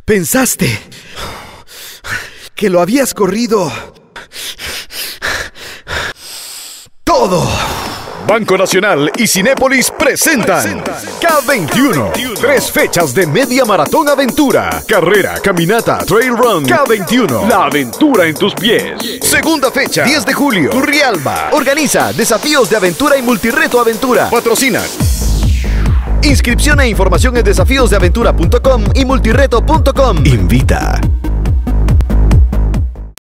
Pensaste que lo habías corrido todo. Banco Nacional y Cinépolis presentan K21. 3 fechas de media maratón aventura. Carrera, caminata, trail run. K21. La aventura en tus pies. Segunda fecha, 10 de julio. Turrialba. Organiza desafíos de aventura y multirreto aventura. Patrocina Inscripción e información en desafíosdeaventura.com y multirreto.com. Invita.